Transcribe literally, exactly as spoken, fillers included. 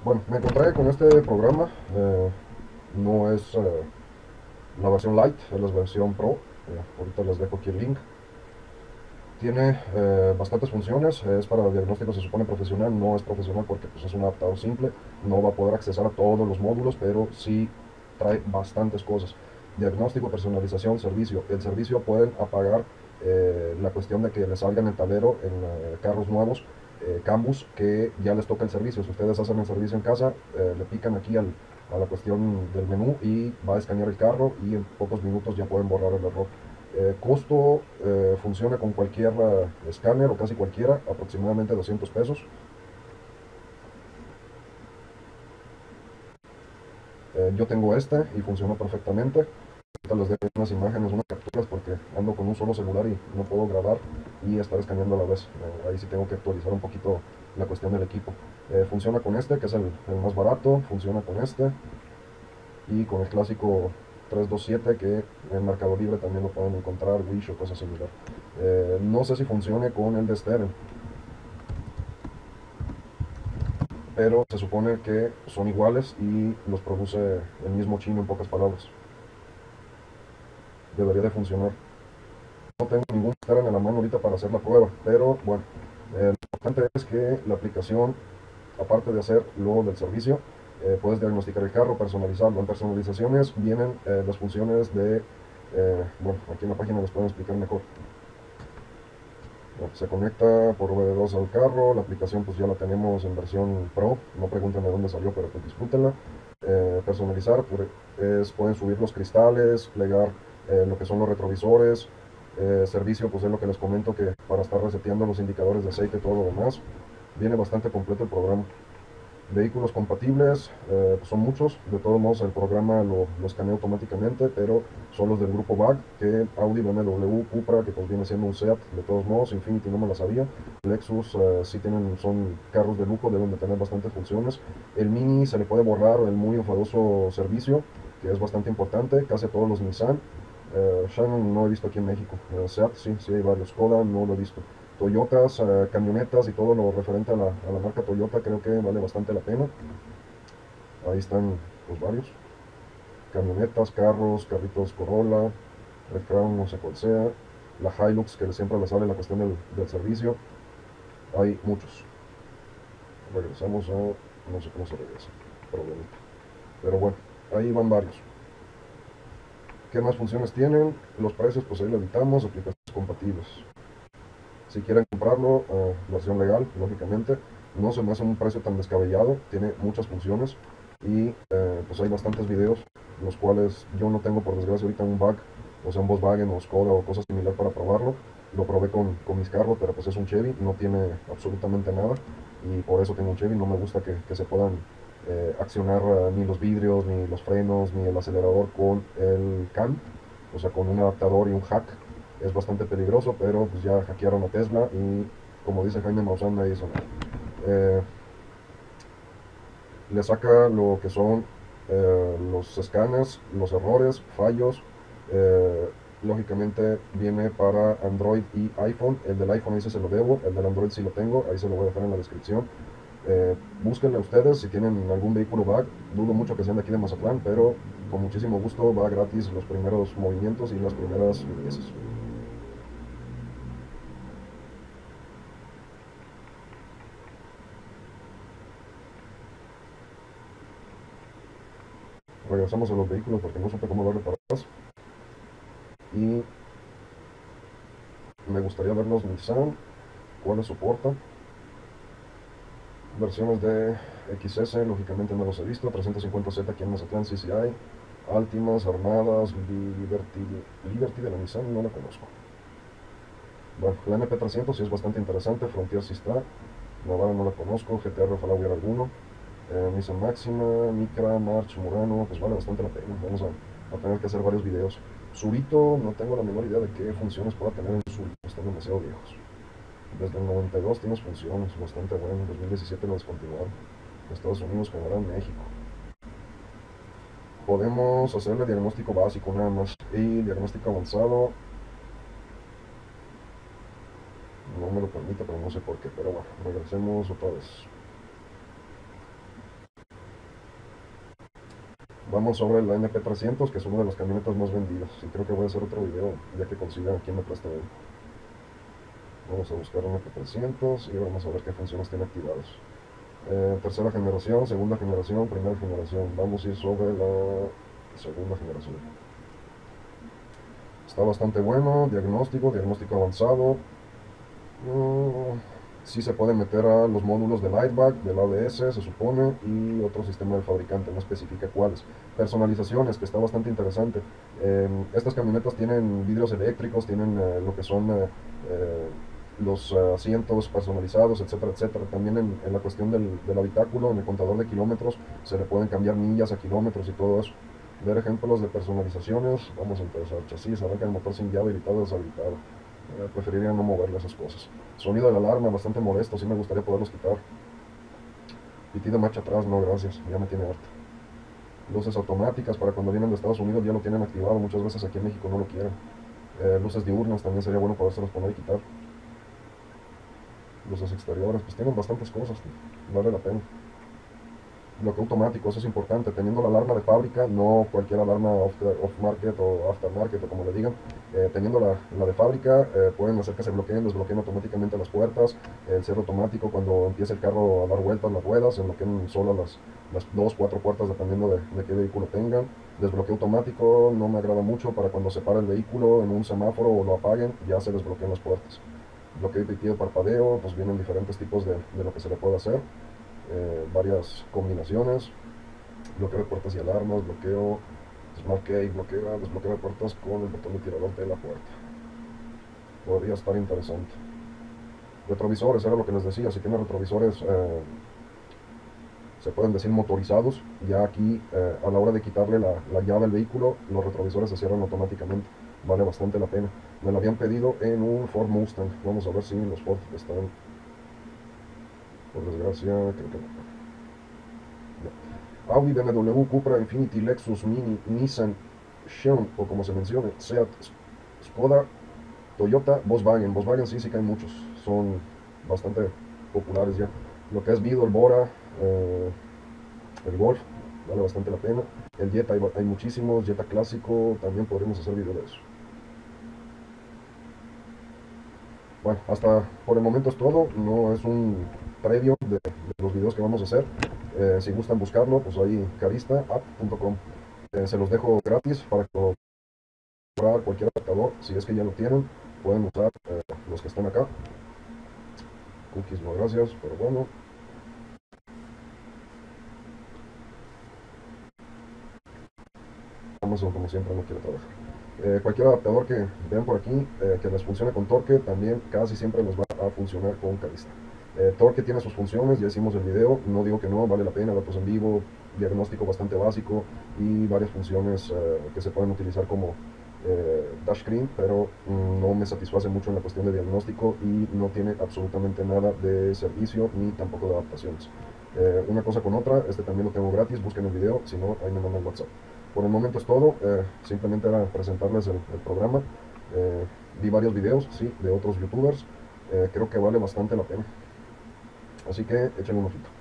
Bueno, me encontré con este programa, eh, no es eh, la versión Lite, es la versión Pro. Eh, ahorita les dejo aquí el link. Tiene eh, bastantes funciones, es para diagnóstico, se supone profesional, no es profesional porque pues, es un adaptador simple, no va a poder accesar a todos los módulos, pero sí trae bastantes cosas. Diagnóstico, personalización, servicio. El servicio pueden apagar eh, la cuestión de que les salga en el tablero en eh, carros nuevos, eh, Cambus, que ya les toca el servicio. Si ustedes hacen el servicio en casa, eh, le pican aquí al, a la cuestión del menú y va a escanear el carro y en pocos minutos ya pueden borrar el error. Eh, costo, eh, funciona con cualquier eh, escáner o casi cualquiera, aproximadamente doscientos pesos. Eh, yo tengo este y funcionó perfectamente. Ahorita les dejo unas imágenes, unas capturas porque ando con un solo celular y no puedo grabar y estar escaneando a la vez. Eh, ahí sí tengo que actualizar un poquito la cuestión del equipo. Eh, funciona con este, que es el, el más barato, funciona con este y con el clásico trescientos veintisiete, que en Mercado Libre también lo pueden encontrar, Wish o cosas similares. Eh, no sé si funcione con el de Steren, pero se supone que son iguales y los produce el mismo chino, en pocas palabras. Debería de funcionar. No tengo ningún Steren en la mano ahorita para hacer la prueba, pero bueno, eh, lo importante es que la aplicación, aparte de hacer lo del servicio, eh, puedes diagnosticar el carro, personalizarlo. En personalizaciones vienen eh, las funciones de, eh, bueno, aquí en la página les pueden explicar mejor. Bueno, se conecta por V D dos al carro, la aplicación pues ya la tenemos en versión Pro, no pregunten de dónde salió, pero pues disfrútenla. Eh, personalizar, pues, es, pueden subir los cristales, plegar eh, lo que son los retrovisores. Eh, servicio, pues es lo que les comento, que para estar reseteando los indicadores de aceite y todo lo demás, viene bastante completo el programa. Vehículos compatibles, eh, pues son muchos. De todos modos, el programa lo, lo escanea automáticamente, pero son los del grupo B A G, que Audi, B M W, Cupra, que pues viene siendo un SEAT. De todos modos, Infiniti no me la sabía. Lexus, eh, sí tienen, son carros de lujo, deben de tener bastantes funciones. El Mini se le puede borrar el muy enfadoso servicio, que es bastante importante. Casi a todos los Nissan. Eh, Shannon no he visto aquí en México. Eh, SEAT sí, sí hay varios. Skoda no lo he visto. Toyotas, eh, camionetas y todo lo referente a la, a la marca Toyota, creo que vale bastante la pena. Ahí están pues varios. Camionetas, carros, carritos Corolla, el Crown, no sé cuál sea. La Hilux, que siempre le sale la cuestión del, del servicio. Hay muchos. Regresamos a, no sé cómo se regresa, problemita. Pero bueno, ahí van varios. ¿Qué más funciones tienen? Los precios, pues ahí lo editamos, aplicaciones compatibles. Si quieren comprarlo, eh, versión legal, lógicamente, no se me hace un precio tan descabellado, tiene muchas funciones y eh, pues hay bastantes videos, los cuales yo no tengo por desgracia ahorita un bug, o sea un Volkswagen o Skoda o cosas similar para probarlo. Lo probé con, con mis carros, pero pues es un Chevy, no tiene absolutamente nada y por eso tengo un Chevy. No me gusta que, que se puedan eh, accionar uh, ni los vidrios, ni los frenos, ni el acelerador con el C A N, o sea con un adaptador y un hack. Es bastante peligroso, pero pues ya hackearon a Tesla y como dice Jaime Maussan, nadie hizo nada. Eh, le saca lo que son eh, los escáneres, los errores, fallos. Eh, lógicamente viene para Android y iPhone. El del iPhone ahí sí se lo debo, el del Android sí lo tengo, ahí se lo voy a dejar en la descripción. Eh, búsquenle ustedes si tienen algún vehículo B A G. Dudo mucho que sean de aquí de Mazatlán, pero con muchísimo gusto va gratis los primeros movimientos y las primeras limpiezas. Regresamos a los vehículos porque no supe cómo darle para atrás. Y me gustaría ver los Nissan, cuáles soporta. Versiones de X S, lógicamente no los he visto. trescientos cincuenta Z aquí en Mazatlán sí sí hay. Altimas, Armadas, Liberty, Liberty de la Nissan no la conozco. Bueno, la M P trescientos sí es bastante interesante. Frontier sí está. Navara no la conozco. G T R ojalá hubiera alguno. Eh, Nissan Máxima, Micra, March, Murano, pues vale bastante la pena. Vamos a, a tener que hacer varios videos. Surito, no tengo la menor idea de qué funciones pueda tener en Surito, están demasiado viejos. Desde el noventa y dos tienes funciones bastante buenas, en dos mil diecisiete lo descontinuaron. Estados Unidos, Canadá, México. Podemos hacerle diagnóstico básico nada más. Y diagnóstico avanzado no me lo permite, pero no sé por qué. Pero bueno, regresemos otra vez. Vamos sobre la N P trescientos, que es una de las camionetas más vendidas. Y creo que voy a hacer otro video ya que consiga quien me preste uno. Vamos a buscar N P trescientos y vamos a ver qué funciones tiene activadas. Eh, tercera generación, segunda generación, primera generación. Vamos a ir sobre la segunda generación. Está bastante bueno. Diagnóstico, diagnóstico avanzado. Mm, sí se puede meter a los módulos del Lightback, del A B S, se supone, y otro sistema del fabricante, no especifica cuáles. Personalizaciones, que está bastante interesante. Eh, estas camionetas tienen vidrios eléctricos, tienen eh, lo que son eh, eh, los eh, asientos personalizados, etcétera, etcétera. También en, en la cuestión del, del habitáculo, en el contador de kilómetros, se le pueden cambiar millas a kilómetros y todo eso. Ver ejemplos de personalizaciones, vamos a empezar. Chasis, arranca el motor sin llave, habilitado, deshabilitado. Eh, preferiría no moverle esas cosas. Sonido de la alarma, bastante molesto, sí me gustaría poderlos quitar. Pití de marcha atrás, no gracias, ya me tiene harto. Luces automáticas para cuando vienen de Estados Unidos ya lo tienen activado, muchas veces aquí en México no lo quieren. Eh, luces diurnas también sería bueno podérselas poner y quitar. Luces exteriores, pues tienen bastantes cosas, vale la pena. Bloqueo automático, eso es importante, teniendo la alarma de fábrica, no cualquier alarma off-market o aftermarket o como le digan, eh, teniendo la, la, de fábrica, eh, pueden hacer que se bloqueen, desbloqueen automáticamente las puertas, el cierre automático cuando empiece el carro a dar vueltas las ruedas, se bloqueen solo las, las dos, cuatro puertas dependiendo de, de qué vehículo tengan. Desbloqueo automático no me agrada mucho para cuando se para el vehículo en un semáforo o lo apaguen, ya se desbloqueen las puertas. Bloqueo y de parpadeo, pues vienen diferentes tipos de, de lo que se le puede hacer. Eh, varias combinaciones, bloqueo de puertas y alarmas, bloqueo Smart Key, bloqueo, desbloqueo de puertas con el botón de tirador de la puerta. Podría estar interesante. Retrovisores, era lo que les decía, si tiene retrovisores, eh, se pueden decir motorizados, ya aquí eh, a la hora de quitarle la, la llave al vehículo, los retrovisores se cierran automáticamente, vale bastante la pena. Me lo habían pedido en un Ford Mustang, vamos a ver si los Ford están, por desgracia, creo que no. Audi, B M W, Cupra, Infiniti, Lexus, Mini, Nissan, Xeon, o como se mencione, Seat, Skoda, Toyota, Volkswagen. Volkswagen sí, sí que hay muchos, son bastante populares ya. Lo que es Vido, el Bora, eh, el Golf, vale bastante la pena. El Jetta, hay, hay muchísimos, Jetta clásico, también podremos hacer video de eso. Bueno, hasta por el momento es todo, no es un previo de, de los videos que vamos a hacer. Eh, si gustan buscarlo, pues ahí carista app punto com. Eh, se los dejo gratis para que lo comprar cualquier adaptador, si es que ya lo tienen, pueden usar eh, los que están acá. Cookies no gracias, pero bueno. Amazon como siempre no quiere trabajar. Eh, cualquier adaptador que vean por aquí eh, que les funcione con Torque, también casi siempre les va a funcionar con Carista. Eh, Torque tiene sus funciones, ya hicimos el video, no digo que no, vale la pena, datos en vivo, diagnóstico bastante básico y varias funciones eh, que se pueden utilizar como eh, touchscreen, pero mm, no me satisface mucho en la cuestión de diagnóstico y no tiene absolutamente nada de servicio ni tampoco de adaptaciones. Eh, una cosa con otra, este también lo tengo gratis, busquen el video, si no, ahí me mandan WhatsApp. Por el momento es todo, eh, simplemente era presentarles el, el programa. Eh, vi varios videos, sí, de otros youtubers, eh, creo que vale bastante la pena. Así que échenle un ojito.